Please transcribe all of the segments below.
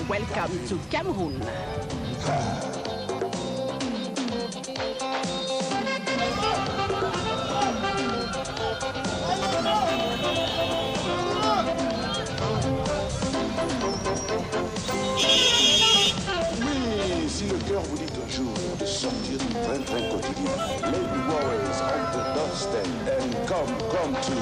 Welcome to Cameroon. Oui, si le cœur vous dit un jour de sortir du train-train quotidien, let the worries on the doorstep and come to.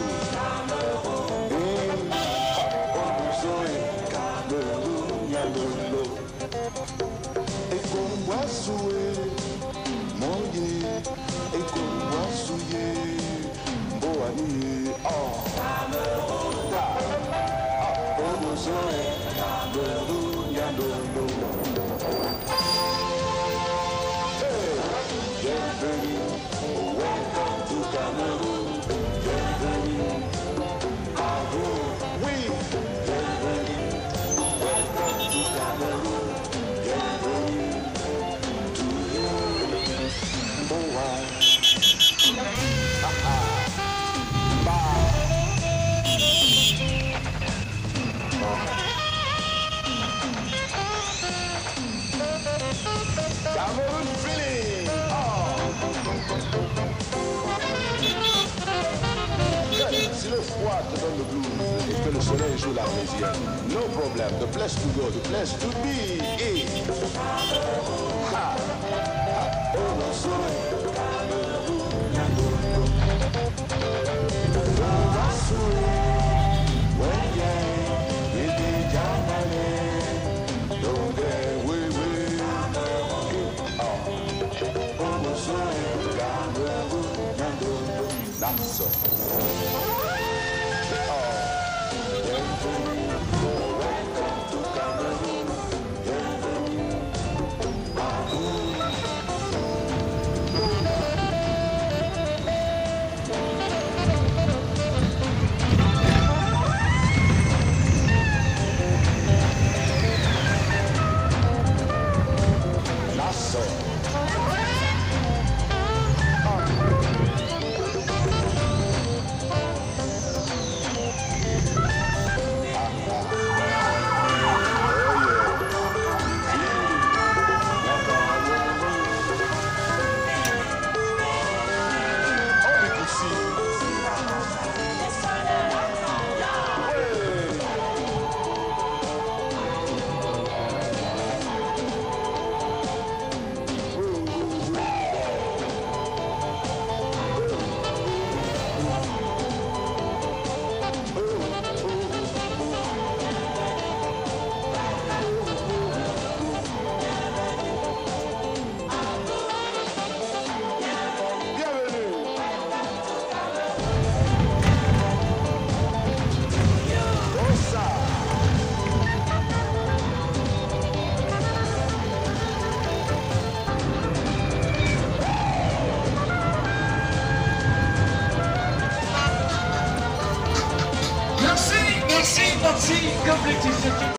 Welcome to Cameroon. Bienvenue à vous. Oui, bienvenue. Welcome to Cameroon. Bienvenue to you. Oh, wow. Cameroon feeling. Si le froid te donne le blues et que le soleil joue l'armésienne, no problem, the place to go, the place to be is. That's so. Merci, complétiste.